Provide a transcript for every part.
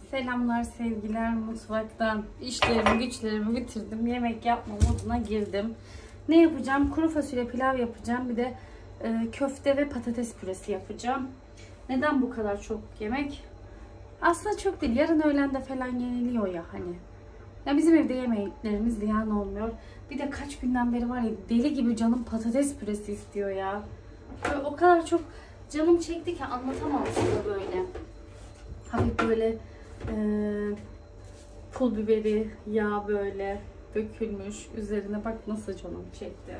Selamlar, sevgiler. Mutfaktan işlerimi güçlerimi bitirdim. Yemek yapma moduna girdim. Ne yapacağım? Kuru fasulye pilav yapacağım. Bir de köfte ve patates püresi yapacağım. Neden bu kadar çok yemek? Aslında çok değil. Yarın öğlende falan yeniliyor ya hani. Ya bizim evde yemeklerimiz ziyan olmuyor. Bir de kaç günden beri var ya deli gibi canım patates püresi istiyor ya. Böyle o kadar çok canım çekti ki anlatamam size böyle. Hafif böyle pul biberi, yağ böyle dökülmüş. Üzerine bak nasıl canım çekti.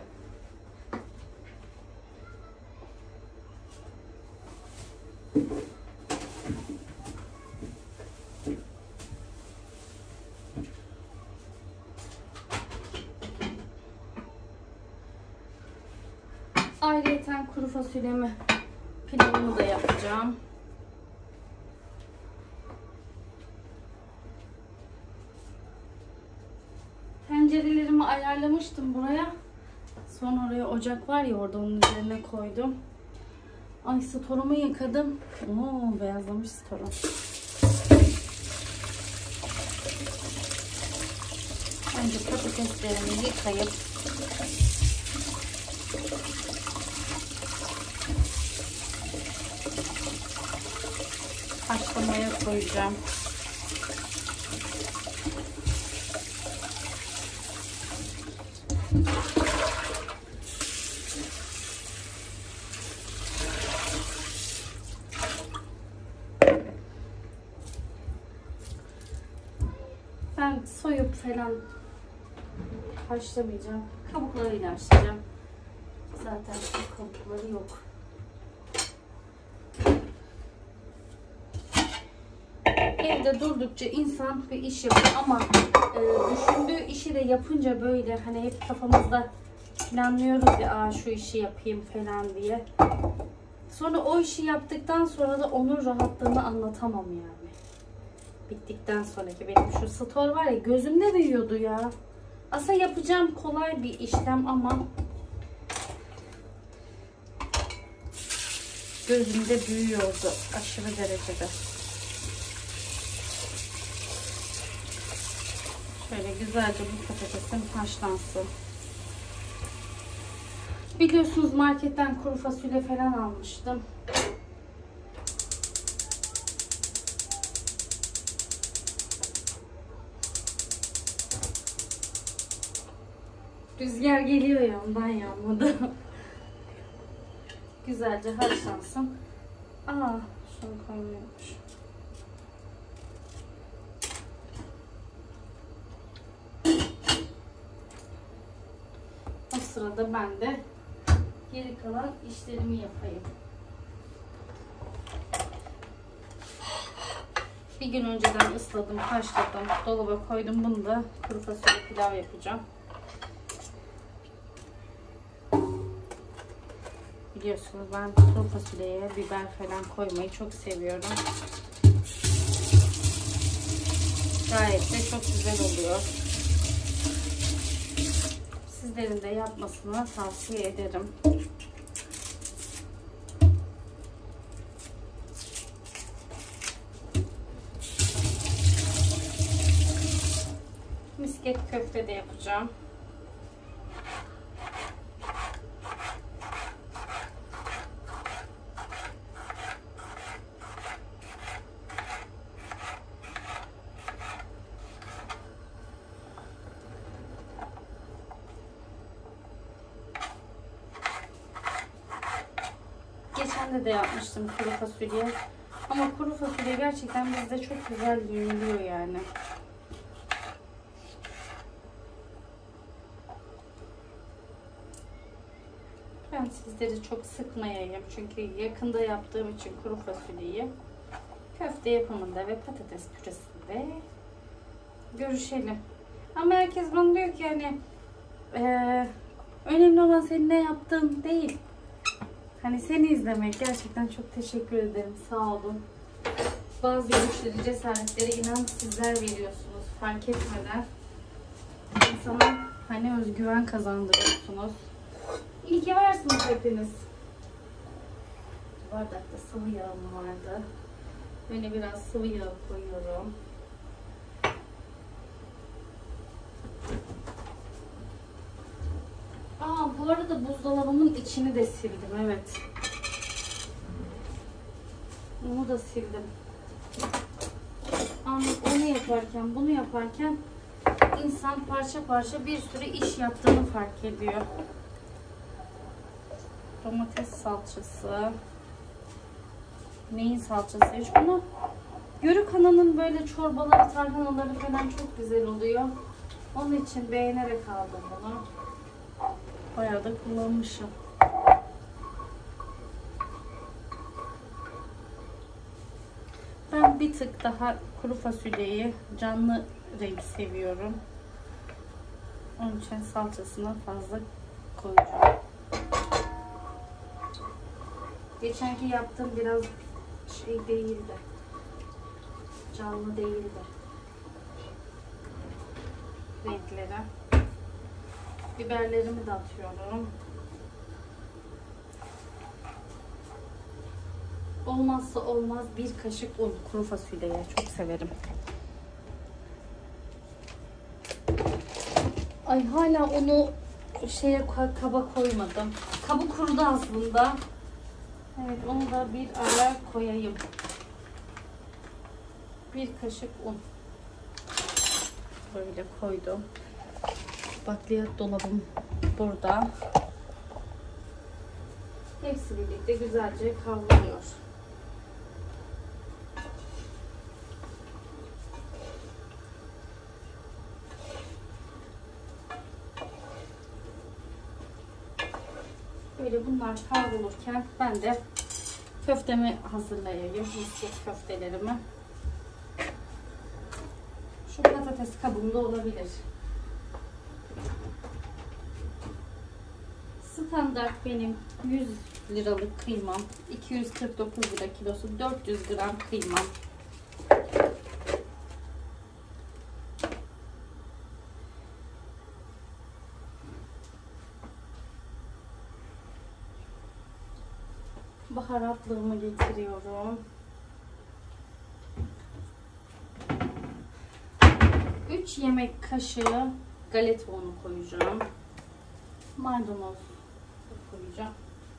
Ayrıyeten kuru fasulyemi, pilavımı da yapacağım. Tencerelerimi ayarlamıştım buraya. Sonra oraya ocak var ya orada onun üzerine koydum. Ay storumu yıkadım. Oo beyazlamış storum. Önce patateslerimi yıkayıp haşlamaya koyacağım. Ben soyup falan haşlamayacağım. Kabuklarıyla haşlayacağım. Zaten kabukları yok. Evde durdukça insan bir iş yapıyor ama düşündüğü işi de yapınca böyle hani hep kafamızda planlıyoruz ya şu işi yapayım falan diye. Sonra o işi yaptıktan sonra da onun rahatlığını anlatamam yani. Bittikten sonraki benim şu stor var ya gözümde büyüyordu ya. Aslında yapacağım kolay bir işlem ama gözümde büyüyordu aşırı derecede. Şöyle güzelce bu patatesim haşlansın. Biliyorsunuz marketten kuru fasulye falan almıştım. Rüzgar geliyor ya ondan yanmadı. Güzelce haşlansın. Şunu koymuyormuş. O sırada ben de geri kalan işlerimi yapayım. Bir gün önceden ısladım, haşladım, dolaba koydum. Bunu da kuru fasulye pilav yapacağım. Biliyorsunuz ben kuru fasulyeye biber falan koymayı çok seviyorum. Gayet de çok güzel oluyor. Sizlerin de yapmasını tavsiye ederim. Misket köfte de yapacağım. Geçen de yapmıştım kuru fasulye. Ama kuru fasulye gerçekten bizde çok güzel yeniliyor yani. Ben sizleri çok sıkmayayım. Çünkü yakında yaptığım için kuru fasulyeyi köfte yapımında ve patates püresinde görüşelim. Ama herkes bana diyor ki hani önemli olan senin ne yaptığın değil. Hani seni izlemek gerçekten çok teşekkür ederim. Sağ olun. Bazı görüşleri, cesaretleri inan sizler veriyorsunuz. Fark etmeden insana hani özgüven kazandırıyorsunuz. İyi ki varsınız hepiniz. Bardakta sıvı yağım vardı. Böyle biraz sıvı yağ koyuyorum. Bu arada buzdolabımın içini de sildim. Evet. Onu da sildim. Onu yaparken, bunu yaparken insan parça parça bir sürü iş yaptığını fark ediyor. Domates salçası. Neyin salçasıymış? Bunu Yörük Ana'nın böyle çorbaları, tarhanaları falan çok güzel oluyor. Onun için beğenerek aldım bunu. Bayağı da kullanmışım. Ben bir tık daha kuru fasulyeyi canlı renk seviyorum. Onun için salçasına fazla koyacağım. Geçenki yaptığım biraz şey değildi. Canlı değildi. Renkleri. Biberlerimi de atıyorum. Olmazsa olmaz bir kaşık un kuru fasulyeye. Çok severim. Ay hala onu kaba koymadım. Kabı kurudu aslında. Evet, onu da bir ara koyayım. Bir kaşık un. Böyle koydum. Bakliyat dolabım burada. Hepsi birlikte güzelce kavruluyor. Böyle bunlar kavrulurken ben de köftemi hazırlayayım. Misket köftelerimi. Şu patates kabımda olabilir. Standart benim 100 liralık kıymam. 249 lira kilosu. 400 gram kıymam. Baharatlığımı getiriyorum. 3 yemek kaşığı galeta unu koyacağım. Maydanoz koyacağım.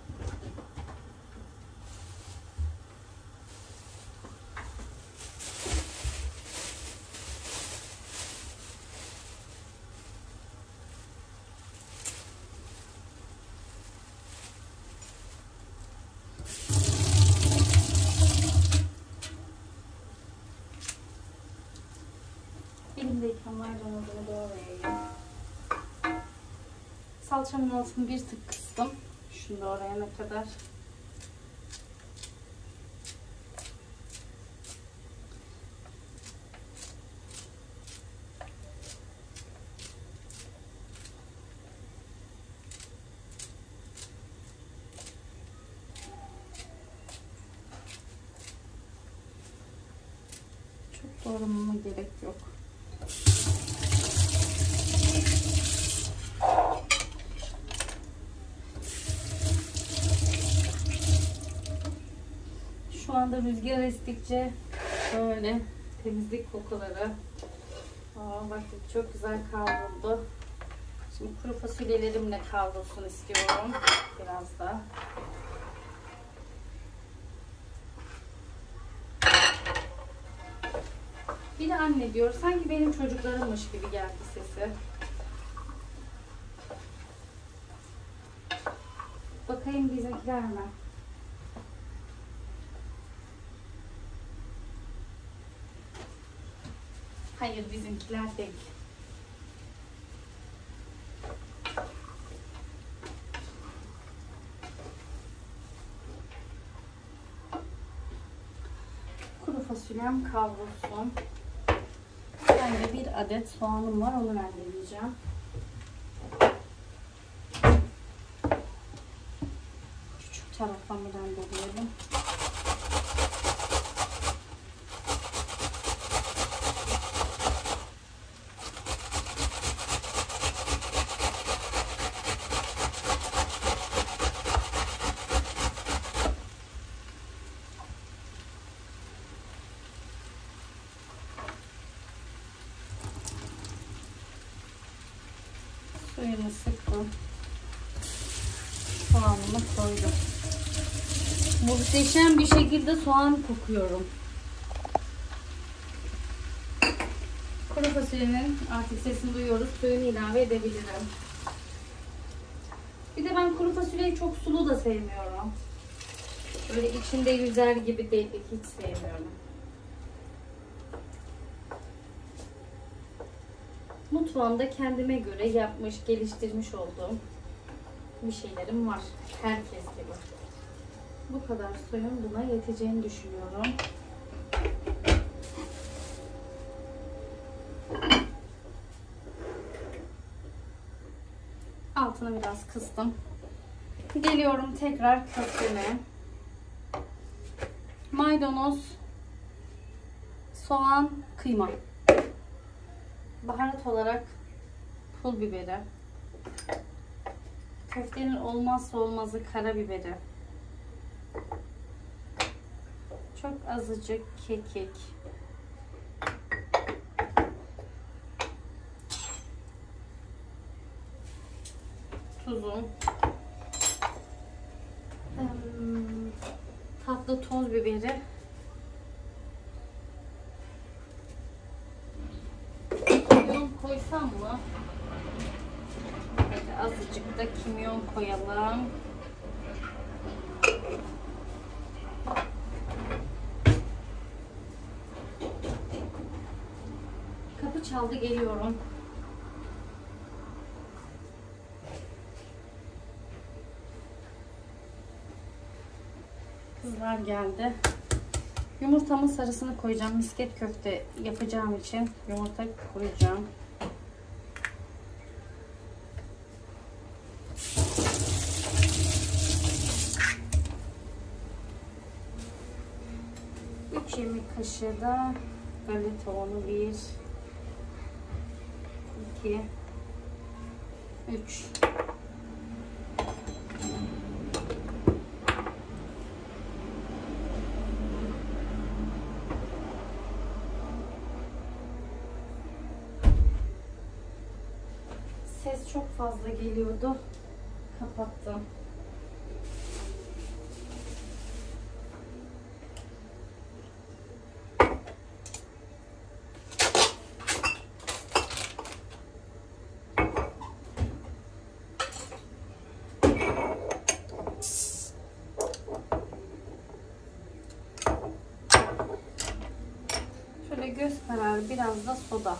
Elimdeyken maydanozumu doğrayayım. Salçamın altını bir tık kıstım. Şunu doğrayana kadar. Çok doğramama gerek yok. Şu anda rüzgar estikçe böyle temizlik kokuları. Bakın çok güzel kavruldu. Şimdi kuru fasulyelerimle kavrulsun istiyorum. Biraz da. Bir de anne diyor. Sanki benim çocuklarımmış gibi geldi sesi. Bakayım bizimkiler mi? Hayır, bizimkiler değil. Kuru fasulyem kavrulsun. Ben de bir adet soğanım var, onu rendeleyeceğim. Küçük taraftan bir rendeleyelim. Suyunu sıktım. Soğanımı koydum. Muhteşem bir şekilde soğan kokuyorum. Kuru fasulyenin artık sesini duyuyoruz. Suyunu ilave edebilirim. Bir de ben kuru fasulyeyi çok sulu da sevmiyorum. Böyle içinde yüzer gibi değil. Hiç sevmiyorum. Mutfağımda kendime göre yapmış, geliştirmiş olduğum bir şeylerim var. Herkes gibi. Bu kadar suyun buna yeteceğini düşünüyorum. Altını biraz kıstım. Geliyorum tekrar köfteme. Maydanoz, soğan, kıyma. Baharat olarak pul biberi. Köftenin olmazsa olmazı karabiberi. Çok azıcık kekik. Tuzum. Tatlı toz biberi. Kimyon koysam mı? Hadi azıcık da kimyon koyalım. Kapı çaldı, geliyorum. Kızlar geldi. Yumurtamın sarısını koyacağım. Misket köfte yapacağım için yumurta koyacağım. Üç yemek kaşığı da galeta unu. 1 2 3. Ses çok fazla geliyordu. Kapattım. Şöyle göz kararı biraz da soda.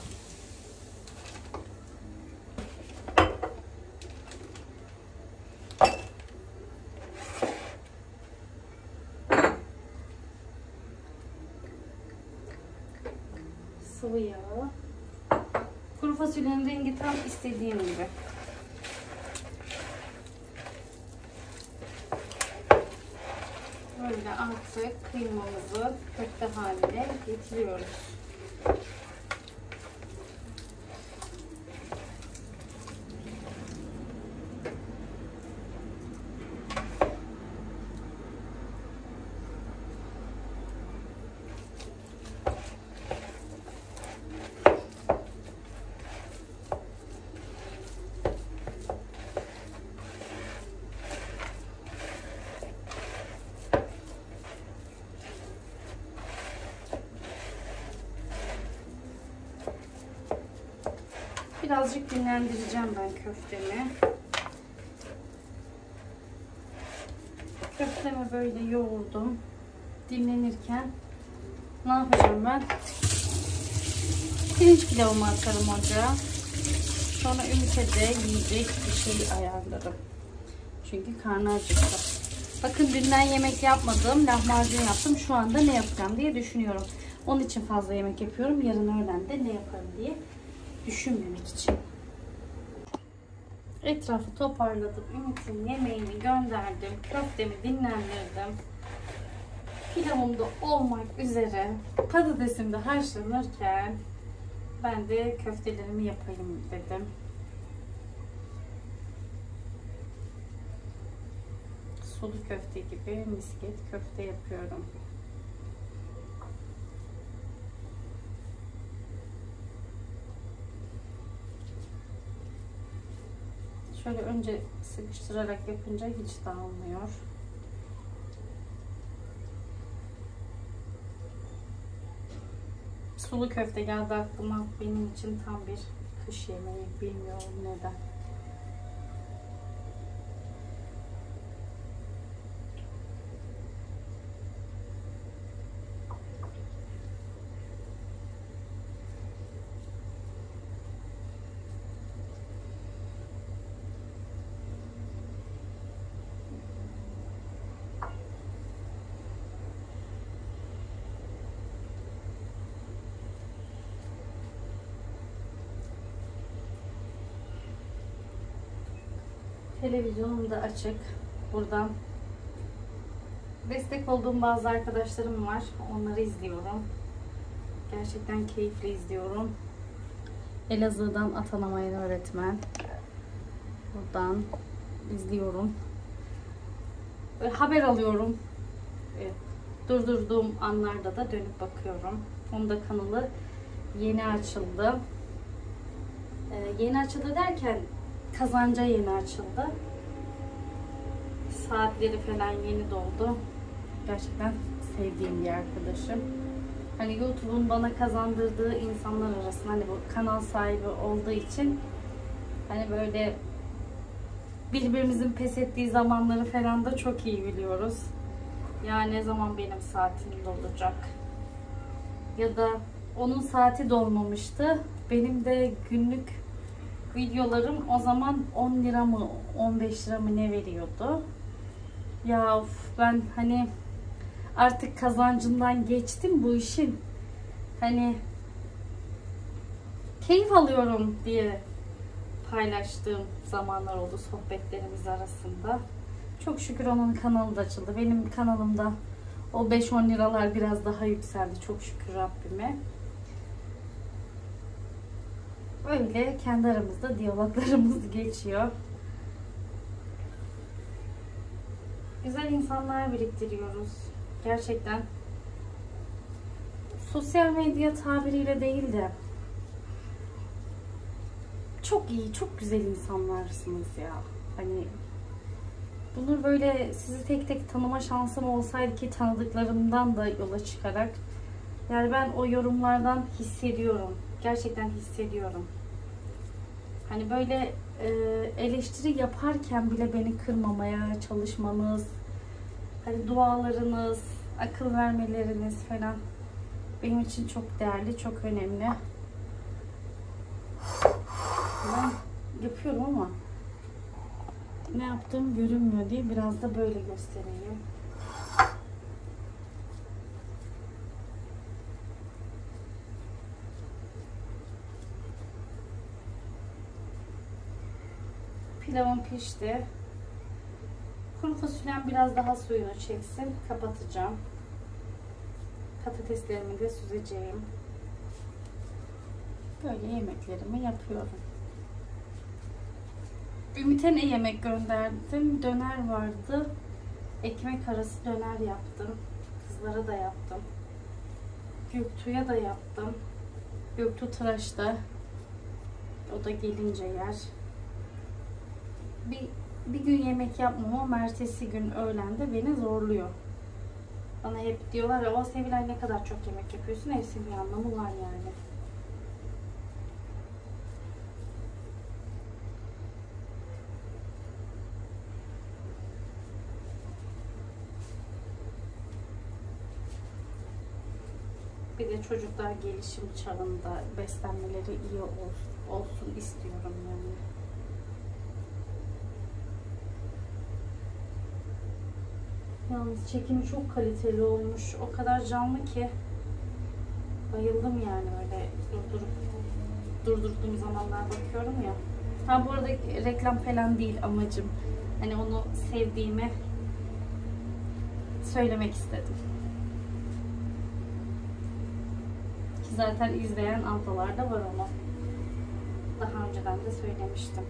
Sıvı yağ. Kuru fasulyenin rengi tam istediğim gibi. Böyle artık kıymamızı köfte haline getiriyoruz. Birazcık dinlendireceğim ben köftemi. Köftemi böyle yoğurdum. Dinlenirken ne yapacağım ben? Pirinç pilavımı atarım ocağa. Sonra Ümit'e de yiyecek bir şey ayarlarım. Çünkü karnı acıktı. Bakın dünden yemek yapmadım. Lahmacun yaptım. Şu anda ne yapacağım diye düşünüyorum. Onun için fazla yemek yapıyorum. Yarın öğlen de ne yaparım diye düşünmemek için. Etrafı toparladım. Ümit'in yemeğini gönderdim. Köftemi dinlendirdim. Pilavım da olmak üzere. Patatesim de haşlanırken ben de köftelerimi yapayım dedim. Sulu köfte gibi misket köfte yapıyorum. Şöyle önce sıkıştırarak yapınca hiç dağılmıyor. Sulu köfte geldi aklıma. Benim için tam bir kış yemeği. Bilmiyorum neden. Televizyonum da açık. Buradan destek olduğum bazı arkadaşlarım var. Onları izliyorum. Gerçekten keyifli izliyorum. Elazığ'dan atanamayan öğretmen. Buradan izliyorum. Ve haber alıyorum. Durdurduğum anlarda da dönüp bakıyorum. Onun da kanalı yeni açıldı. Yeni açıldı derken kazanca yeni açıldı. Saatleri falan yeni doldu. Gerçekten sevdiğim bir arkadaşım. Hani YouTube'un bana kazandırdığı insanlar arasında hani bu kanal sahibi olduğu için hani böyle birbirimizin pes ettiği zamanları falan da çok iyi biliyoruz. Ya ne zaman benim saatim dolacak? Ya da onun saati dolmamıştı. Benim de günlük videolarım o zaman 10 lira mı 15 lira mı ne veriyordu? Ya of, ben hani artık kazancından geçtim bu işin. Hani keyif alıyorum diye paylaştığım zamanlar oldu sohbetlerimiz arasında. Çok şükür onun kanalı da açıldı. Benim kanalımda o 5-10 liralar biraz daha yükseldi. Çok şükür Rabbime. Öyle kendi aramızda diyaloglarımız geçiyor. Güzel insanlar biriktiriyoruz. Gerçekten sosyal medya tabiriyle değil de çok iyi, çok güzel insanlarsınız ya. Hani bunu böyle sizi tek tek tanıma şansım olsaydı ki tanıdıklarımdan da yola çıkarak yani ben o yorumlardan hissediyorum. Gerçekten hissediyorum. Hani böyle eleştiri yaparken bile beni kırmamaya çalışmanız, hani dualarınız, akıl vermeleriniz falan benim için çok değerli, çok önemli. Ben yapıyorum ama ne yaptığım görünmüyor diye biraz da böyle göstereyim. Pilavım pişti. Kuru fasulyem biraz daha suyunu çeksin. Kapatacağım. Patateslerimi de süzeceğim. Böyle yemeklerimi yapıyorum. Ümit'e ne yemek gönderdim? Döner vardı. Ekmek arası döner yaptım. Kızlara da yaptım. Göktuğ'a da yaptım. Göktuğ tıraşta. O da gelince yer. Bir gün yemek yapmam ama ertesi gün öğlende beni zorluyor. Bana hep diyorlar ya o Sevilay ne kadar çok yemek yapıyorsun, hepsinin bir anlamı var yani. Bir de çocuklar gelişim çağında beslenmeleri iyi olsun istiyorum yani. Yalnız çekimi çok kaliteli olmuş. O kadar canlı ki bayıldım yani öyle durdurduğum zamanlar bakıyorum ya. Ha bu arada reklam falan değil amacım. Hani onu sevdiğimi söylemek istedim. Ki zaten izleyen ablalar da var onu. Daha önceden de söylemiştim.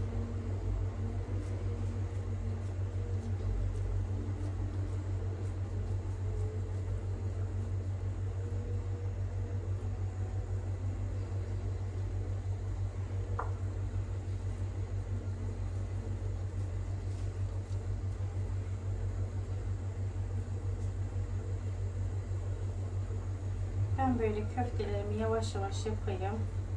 Ben böyle köftelerimi yavaş yavaş yapayım.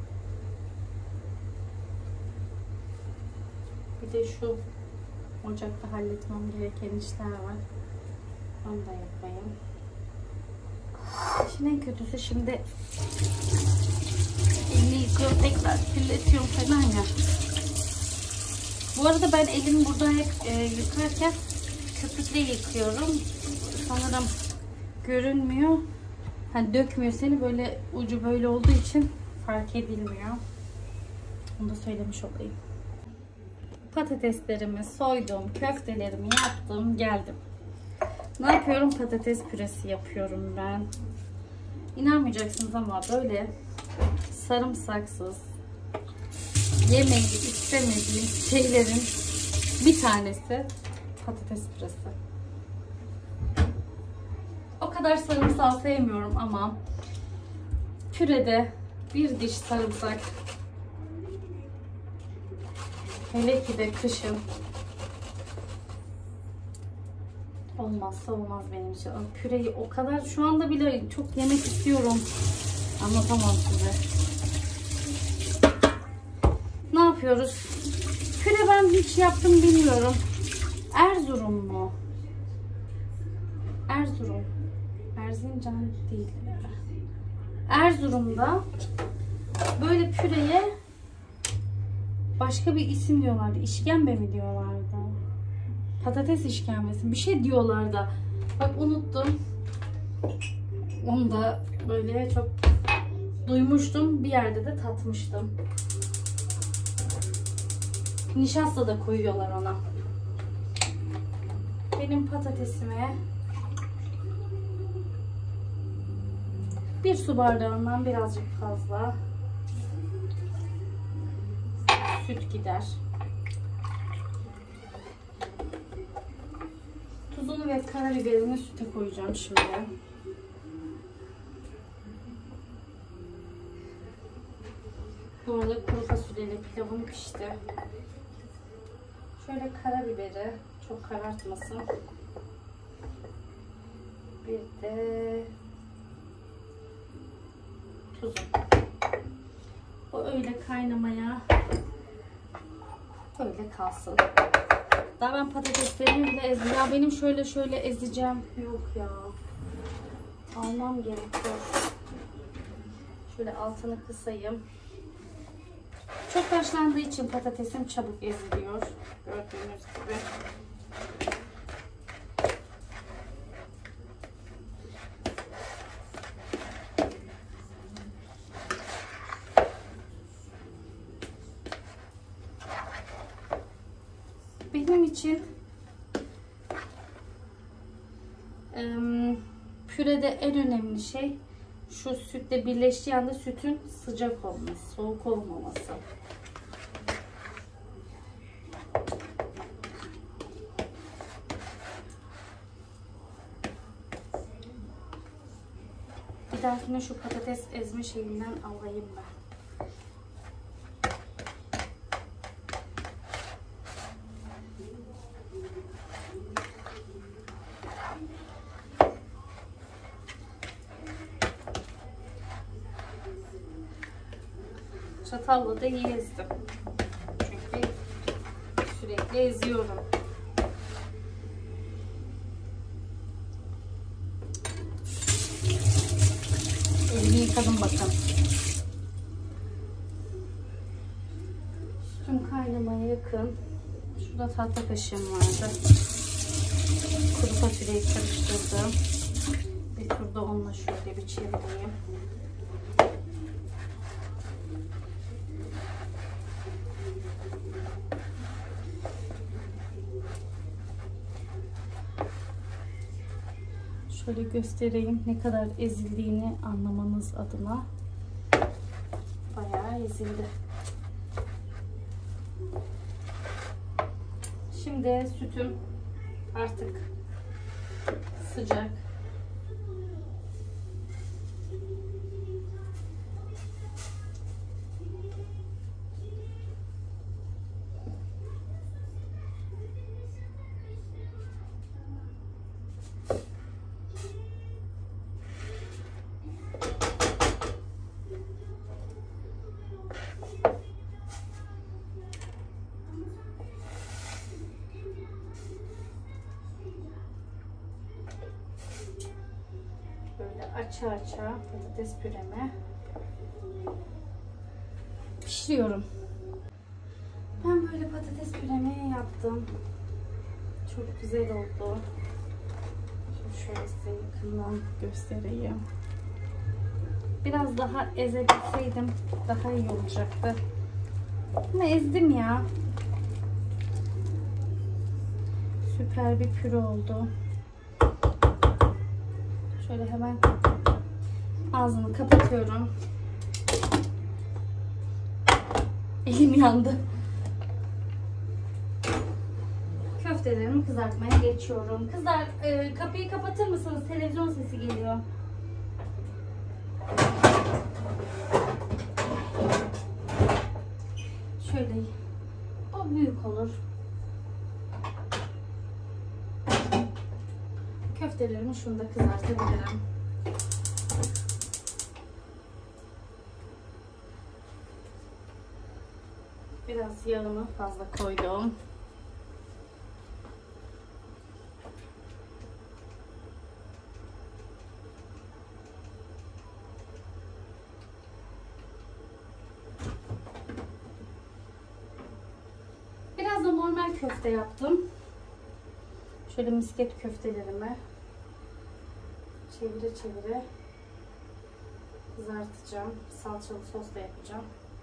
Bir de şu ocakta halletmem gereken işler var. Onu da yapayım. İşin en kötüsü şimdi elimi yıkıyorum, tekrar kirletiyorum falan ya. Bu arada ben elimi burada hep yıkarken köpükle yıkıyorum. Sanırım görünmüyor. Hani dökmüyor seni, böyle ucu böyle olduğu için fark edilmiyor. Onu da söylemiş olayım. Patateslerimi soydum, köftelerimi yaptım, geldim. Ne yapıyorum? Patates püresi yapıyorum ben. İnanmayacaksınız ama böyle sarımsaksız yemeği istemediğim şeylerin bir tanesi patates püresi. O kadar sarımsağı sevmiyorum ama pürede bir diş sarımsak, hele ki de kışın, olmazsa olmaz benim için. Püreyi o kadar şu anda bile çok yemek istiyorum. Anlatamam size. Ne yapıyoruz? Püre ben hiç yaptım bilmiyorum. Erzurum mu? Erzurum. Erzincan değil. Erzurum'da böyle püreye başka bir isim diyorlardı. İşkembe mi diyorlardı? Patates işkembesi. Bir şey diyorlardı. Bak unuttum. Onu da böyle çok duymuştum. Bir yerde de tatmıştım. Nişasta da koyuyorlar ona. Benim patatesime bir su bardağından birazcık fazla süt gider. Tuzunu ve karabiberini süte koyacağım şimdi. Bu arada kuru fasulyeli pilavım pişti. Şöyle karabiberi çok karartmasın. Bir de tuzum. O öyle kaynamaya öyle kalsın. Daha ben patateslerimi bile ezdim. Ya benim şöyle ezeceğim. Yok ya. Almam gerekiyor. Şöyle altını kısayım. Çok haşlandığı için patatesim çabuk eziliyor. Gördüğünüz gibi. Benim için pürede en önemli şey şu sütle birleştiği anda sütün sıcak olması, soğuk olmaması. Bir dahakine şu patates ezme şeyinden alayım ben. Çatalla da iyi ezdim. Çünkü sürekli eziyorum. Elimi yıkadım bakın. Sütüm kaynamaya yakın. Şurada tahta kaşığım vardı. Kuru fasulyeyi karıştırdım. Bir turda onunla şöyle bir çevireyim. Şöyle göstereyim ne kadar ezildiğini anlamanız adına. Bayağı ezildi. Şimdi sütüm artık sıcak. açı açı patates püremi pişiriyorum. Ben böyle patates püremi yaptım. Çok güzel oldu. Şöyle size yakından göstereyim. Biraz daha ezebilseydim daha iyi olacaktı. Ama ezdim ya. Süper bir püre oldu. Şöyle hemen ağzını kapatıyorum. Elim yandı. Köftelerimi kızartmaya geçiyorum. Kızlar, kapıyı kapatır mısınız? Televizyon sesi geliyor. Şöyle. O büyük olur. Köftelerimi şunu da kızartabilirim. Biraz yağını fazla koydum. Biraz da normal köfte yaptım. Şöyle misket köftelerimi çevire çevire kızartacağım. Salçalı sos da yapacağım.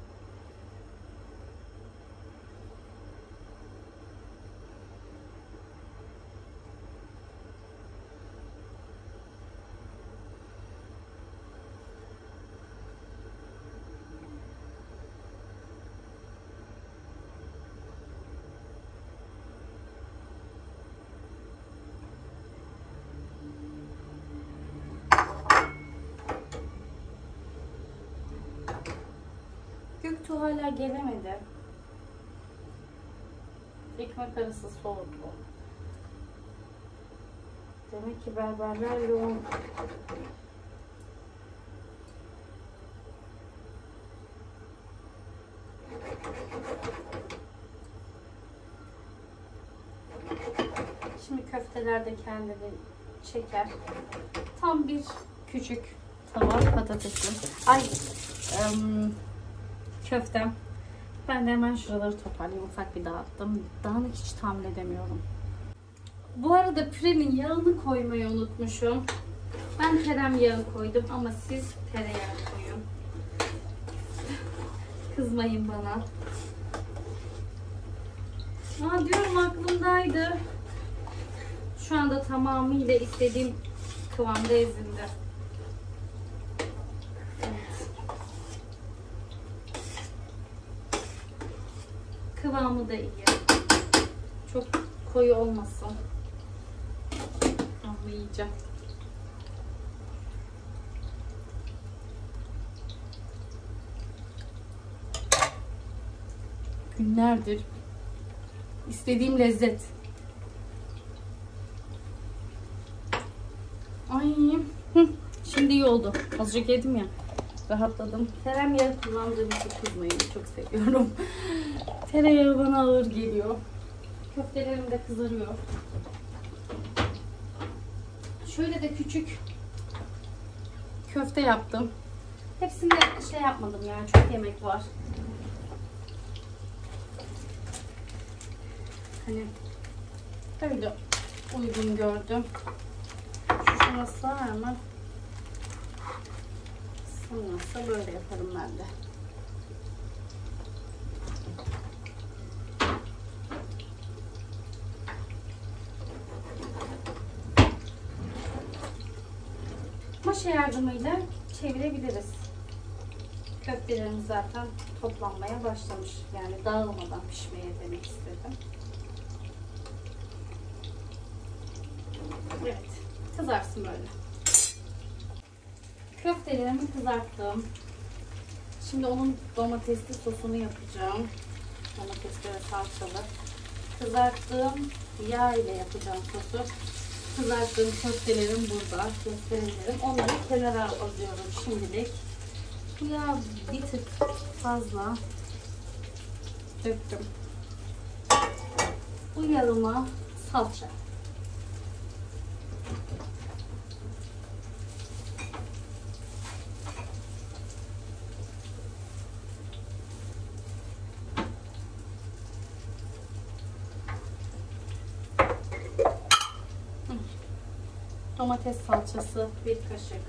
Göktuğ hala gelemedi. Ekmek arası soğudu. Demek ki berberler yoğun. Şimdi köfteler de kendini çeker. Tam bir küçük tava patatesim. Köftem. Ben de hemen şuraları toparlayayım. Ufak bir dağıttım. Dağınık hiç tahmin edemiyorum. Bu arada pürenin yağını koymayı unutmuşum. Ben tereyağı koydum ama siz tereyağı koyun. Kızmayın bana. Diyorum aklımdaydı. Şu anda tamamıyla istediğim kıvamda ezildi. Kıvamı da iyi. Çok koyu olmasın. Ama yiyeceğim. Günlerdir istediğim lezzet. Ay, şimdi iyi oldu. Azıcık yedim ya. Rahatladım. Tereyağı kullandığım için kızmayın. Çok seviyorum. Tereyağı bana ağır geliyor. Köftelerim de kızarıyor. Şöyle de küçük köfte yaptım. Hepsinde şey yapmadım yani. Çok yemek var. Hani öyle uygun gördüm. Şu şuna sığar mı? Sığmazsa böyle yaparım ben de. Maşa yardımıyla çevirebiliriz. Köftelerimiz zaten toplanmaya başlamış. Yani dağılmadan pişmeye demek istedim. Evet, kızarsın böyle. Köftelerimi kızarttım. Şimdi onun domatesli sosunu yapacağım. Domatesli ve salçalı. Kızarttığım yağ ile yapacağım sosu. Kızarttığım köftelerim burada. Gösterebilirim. Onları kenara alıyorum şimdilik. Yağ bir tık fazla döktüm. Bu yağıma salça. domates salçası 1 kaşık.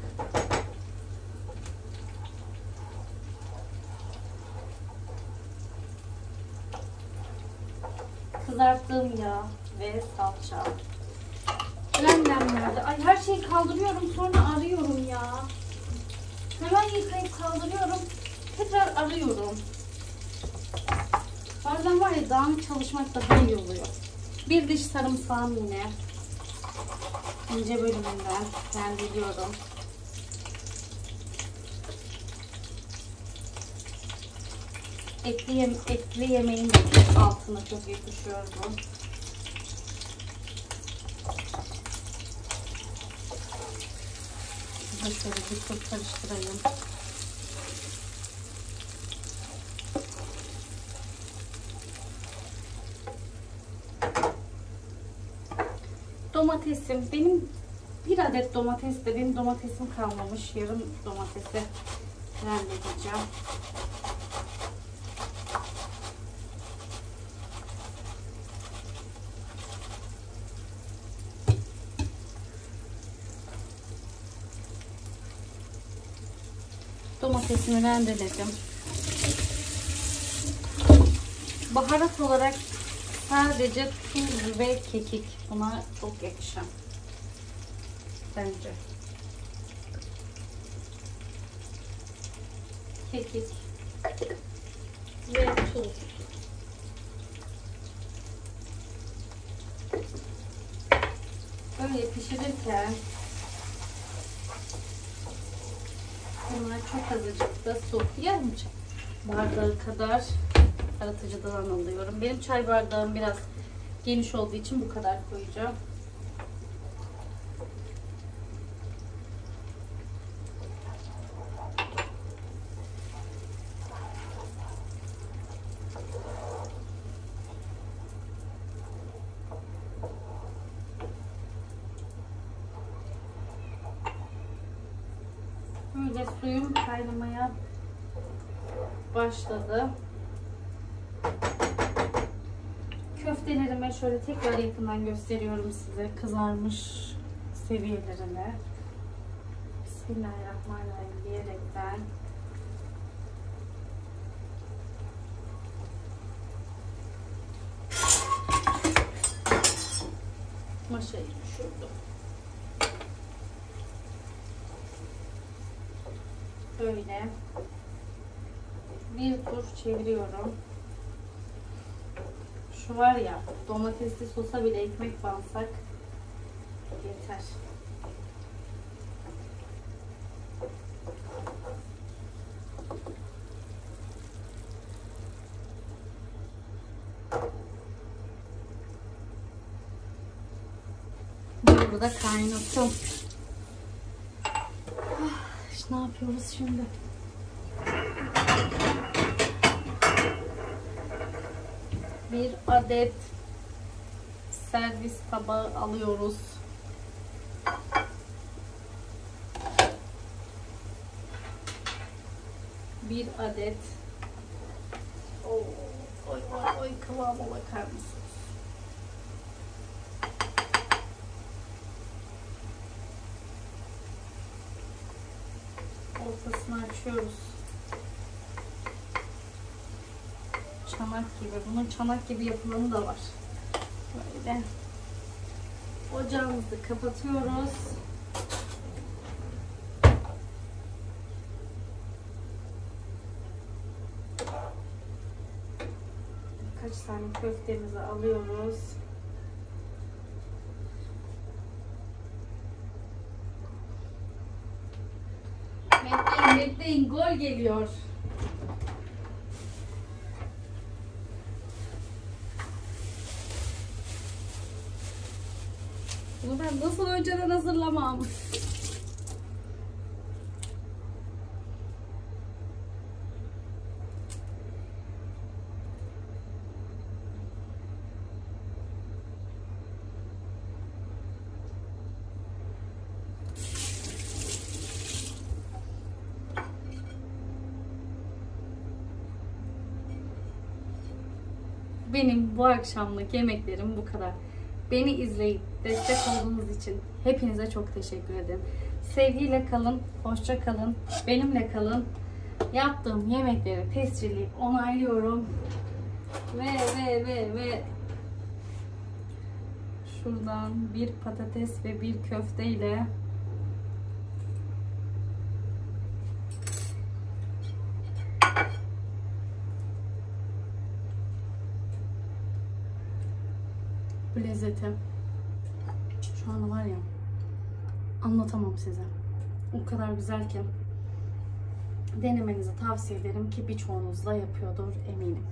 Kızarttığım yağ ve salça. Blenderlerde. Ay her şeyi kaldırıyorum sonra arıyorum ya. Hemen yıkayıp kaldırıyorum. Tekrar arıyorum. Bazen var ya dağınık çalışmak daha iyi oluyor. 1 diş sarımsağım yine. İnce bölümünden rendeliyorum. Etli yemeğin altına çok yakışıyor bu. Şöyle bir tur karıştırayım. Domatesim. Benim 1 adet domatesle benim domatesim kalmamış. Yarım domatesi rendeleyeceğim. Domatesimi rendeledim. Baharat olarak sadece tuz ve kekik. Buna çok yakışan. Bence. Kekik ve tuz. Böyle pişirirken bunlar çok azıcık da su. Yarım çay bardağı kadar yaratıcıdan alıyorum. Benim çay bardağım biraz geniş olduğu için bu kadar koyacağım. Böyle suyum kaynamaya başladı. Köftelerimi şöyle tekrar yakından gösteriyorum size. Kızarmış seviyelerini. Bismillahirrahmanirrahim diyerekten. Maşayı düşürdüm. Böyle bir tur çeviriyorum. Şu var ya, domatesli sosa bile ekmek bansak yeter. Burada kaynatın. İşte ne yapıyoruz şimdi? Bir adet servis tabağı alıyoruz. Bir adet. Oy kıvama bakar mısınız? Ortasını açıyoruz. Çanak gibi. Bunun çanak gibi yapılanı da var. Böyle. Ocağımızı kapatıyoruz. Birkaç tane köftemizi alıyoruz. Bekleyin, gol geliyor. Bunu ben nasıl önceden hazırlamam? Benim bu akşamlık yemeklerim bu kadar. Beni izleyip destek olduğunuz için hepinize çok teşekkür ederim. Sevgiyle kalın, hoşça kalın, benimle kalın. Yaptığım yemekleri tescilleyip onaylıyorum. Ve şuradan bir patates ve bir köfte ile bu lezzeti şu an var ya, anlatamam size. O kadar güzel ki denemenizi tavsiye ederim ki birçoğunuz da yapıyordur eminim.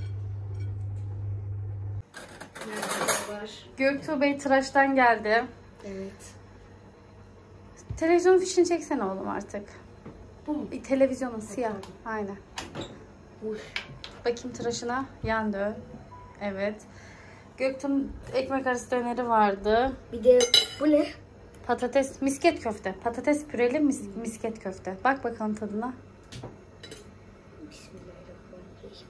Merhabalar. Göktuğ Bey tıraştan geldi. Evet. Televizyon fişini çeksene oğlum artık. Bu mu? Televizyonun siyah. Aynen. Uy. Bakayım tıraşına. Yan dön. Evet. Göktuğ'un ekmek arası döneri vardı. Bir de bu ne? Patates, misket köfte. Patates püreli misket köfte. Bak bakalım tadına. Bismillahirrahmanirrahim.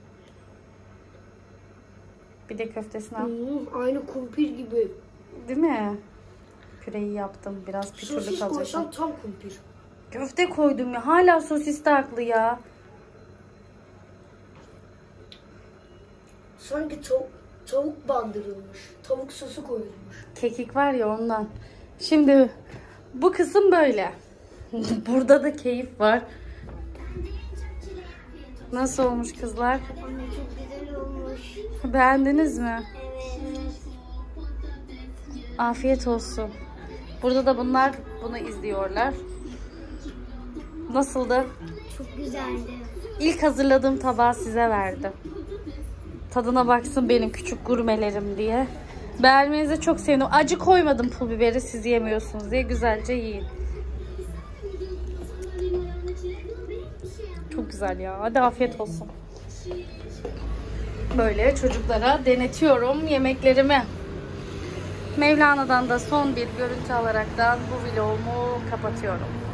Bir de köftesini al. Aynı kumpir gibi. Değil mi? Püreyi yaptım. Biraz pütürlü Sosis kalacak. koysan tam kumpir. Köfte koydum ya. Hala sosis de haklı ya. Sanki tavuk bandırılmış. Tavuk sosu koyulmuş. Kekik var ya ondan. Şimdi bu kısım böyle. Burada da keyif var. Nasıl olmuş kızlar? Anne çok güzel olmuş. Beğendiniz mi? Evet. Afiyet olsun. Burada da bunlar bunu izliyorlar. Nasıldı? Çok güzeldi. İlk hazırladığım tabağı size verdim. Tadına baksın benim küçük gurmelerim diye. Beğenmenize çok sevindim. Acı koymadım pul biberi, siz yemiyorsunuz diye. Güzelce yiyin. Çok güzel ya. Hadi afiyet olsun. Böyle çocuklara denetiyorum yemeklerimi. Mevlana'dan da son bir görüntü alaraktan bu vlogumu kapatıyorum.